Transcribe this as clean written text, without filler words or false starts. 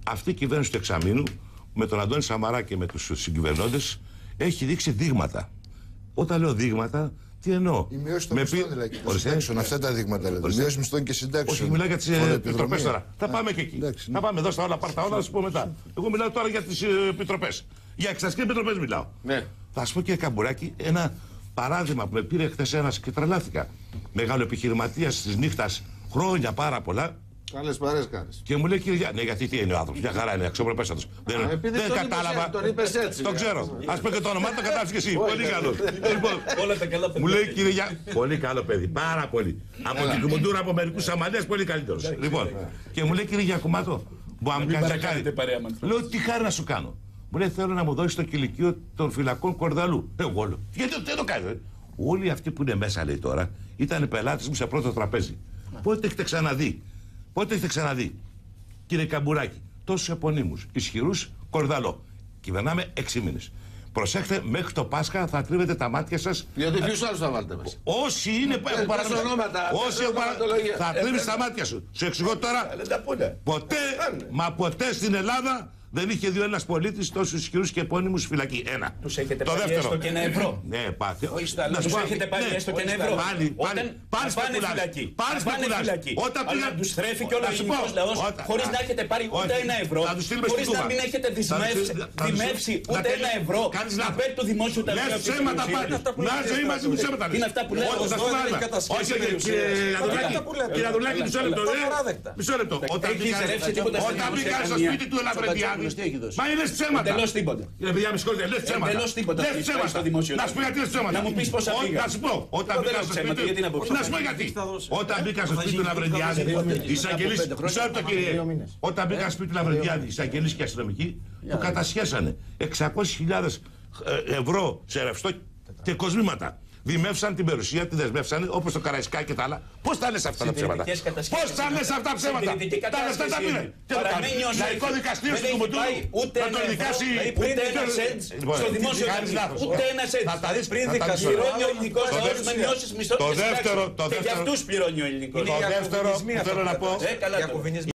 Αυτή η κυβέρνηση του εξαμήνου με τον Αντώνη Σαμαρά και με τους συγκυβερνώντες έχει δείξει δείγματα. Όταν λέω δείγματα, τι εννοώ? Η μείωση των μισθών δηλαδή και συντάξεων. Αυτά τα δείγματα δηλαδή. Μείωση μισθών και συντάξεων. Όχι, μιλάω για τις επιτροπές τώρα. Θα πάμε και εκεί. Θα πάμε εδώ στα όλα, πάρ' τα όλα, θα σου πω μετά. Εγώ μιλάω τώρα για τις επιτροπές. Για εξαστικές επιτροπές μιλάω. Ναι. Θα σου πω, κύριε Καμπουράκη, ένα παράδειγμα που με πήρε χθες ένας και τρελάθηκα. Μεγάλο επιχειρηματίας της νύχτας, χρόνια πάρα πολλά. Καλές παρέες κάνεις. Και μου λέει, κύριε, ναι, γιατί τι είναι ο άνθρωπος, μια χαρά είναι, αξιοπρεπέστατος. Δεν κατάλαβα. Τον είπες έτσι. Το ξέρω. Ας πω και το όνομά του, το κατάλαβες και εσύ. Πολύ καλό. Μου λέει, κύριε Γιάννη, πολύ καλό παιδί, πάρα πολύ. Από την κουμουντούρα από μερικούς Σαμαλίας, πολύ καλύτερος. Λοιπόν, και μου λέει, κύριε Γιακουμάτο, μπορεί να μου κάνει χάρη? Λέω, τι χάρη να σου κάνω? Μου λέει, θέλω να μου δώσει το κηλικείο των φυλακών Κορδαλού. Εγώ λέω, γιατί δεν το κάνει? Όλοι αυτοί που είναι μέσα, λέει τώρα, ήταν πελάτες μου σε πρώτο τραπέζι. Πότε έχετε ξαναδεί? Πότε έχετε ξαναδεί, κύριε Καμπουράκη, τόσους επωνύμους, ισχυρούς, Κορδαλό? Κυβερνάμε 6 μήνες. Προσέχτε, μέχρι το Πάσχα θα τρίβετε τα μάτια σας. Γιατί ποιους άλλους θα βάλετε μέσα? Όσοι είναι όσοι θα τρίβεις τα μάτια σου. Σου εξηγώ τώρα, ποτέ, μα ποτέ στην Ελλάδα δεν είχε δει ένας πολίτης τόσους ισχυρούς και επώνυμους φυλακή. Ένα. Τους έχετε πάρει έστω και ένα ευρώ? Ναι, πάτε. Τους έχετε πάρει έστω και ένα ευρώ? Πάλι φυλακή. Όταν τους θρέφει και όλο ο ελληνικός λαός χωρίς να έχετε πάρει ούτε ένα ευρώ, χωρίς να μην έχετε δημεύσει ούτε ένα ευρώ υπέρ του δημόσιου ταμείου. Λες ψέματα πάλι. Να ζωή μαζί μου ψέματα. Είναι αυτά που λέω. Όχι, κύριε Αδουλάκη, μισό λεπτό. Όταν μπήκα στο σπίτι του Ελαφρεντιάδη. Μα είναι ψέματα. Εντελώς τίποτα. Κύριε παιδιά, με συγχωρείτε, λες ψέματα. Εντελώς τίποτα. Λες ψέματα. Να σου πω γιατί λες ψέματα. Να μου πεις πόσα πήγα. Να σου πω, όταν μπήκα στο σπίτι του. Να σου πω γιατί. Όταν μπήκα στο σπίτι του Λαβρεντιάδη, εισαγγελείς. Μισό λεπτό, κύριε. Όταν μπήκα στο σπίτι του Λαβρεντιάδη, εισαγγελείς και αστυνομικοί, του κατασχέσανε 600.000 ευρώ σε ρευστό και κοσμήματα. Δημεύσαν την περιουσία, τη δεσμεύσανε, όπως το Καραϊσκάκι και τα άλλα. Πώς τα λες αυτά τα ψέματα? Πώς τα λες αυτά τα ψέματα? Τα λεφτά τα πήρε. Τι το κάνει? Λαϊκό δικαστήριο στην Κουμουντούρου να τον δικάσει. Ούτε ένα σέντ στο δημόσιο ταμείο. Ούτε ένα σέντ. Θα τα δεις πριν δικαστήριο. Πληρώνει ο ελληνικός λαός με μειώσεις μισθών και συντάξεων. Και για αυτούς πληρώνει ο ελληνικός. Το δεύτερο που θέλω να πω.